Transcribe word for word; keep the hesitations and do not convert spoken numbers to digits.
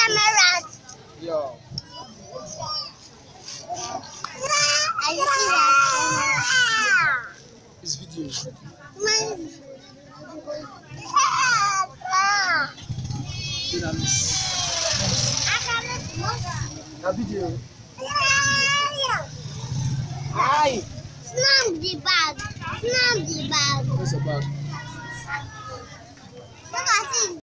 camera. Yeah. I see that. It's video. Dynamics. A video. Hi. Snap the bag. Snap the bag. Where's the bag? Look at it.